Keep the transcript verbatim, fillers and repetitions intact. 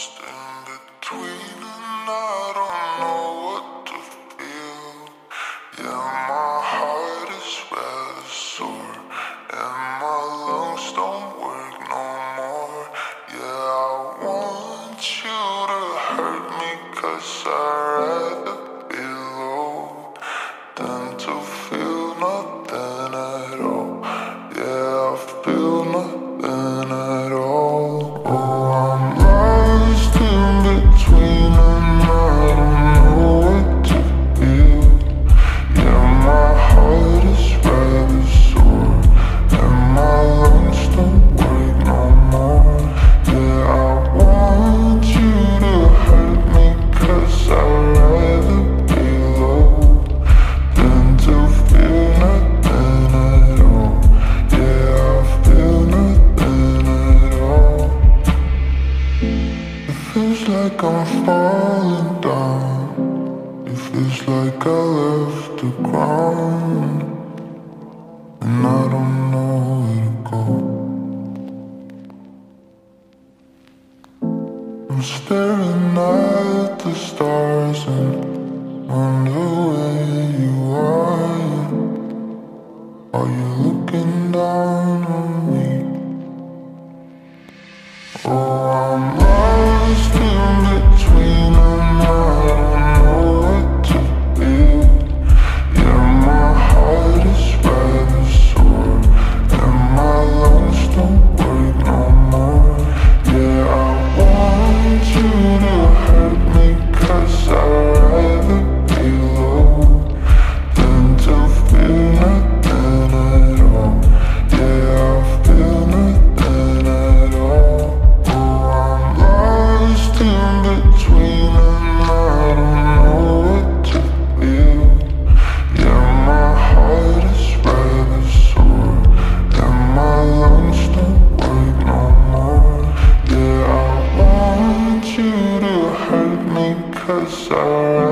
lost in between and I don't know what to feel. Yeah, my heart is rather sore and my lungs don't work no more. Yeah, I want you to hurt me 'cause I'd rather be low than to feel nothing at all. Yeah, I feel nothing at all. Oh, I'm lost in between and I don't know what to feel. Yeah, my heart is rather sore and my lungs don't work no more. Yeah, I want you to hurt me 'cause I'd rather be low than to feel nothing at all. Yeah, I feel nothing at all. It feels like I'm falling down. It feels like I left the ground and I don't know where to go. I'm staring at the stars and wonder where you are. Are you looking down on me? Oh, I'm lost in between and I don't know what to feel. Yeah, my heart is rather sore and my lungs don't work no more. Yeah, I want you to hurt me 'cause I'd rather be low than to feel nothing at all. Yeah, I feel nothing at all. Oh, I'm lost in between and I don't know what to feel. Yeah, my heart is rather sore and my lungs don't work no more. Yeah, I want you to hurt me 'cause I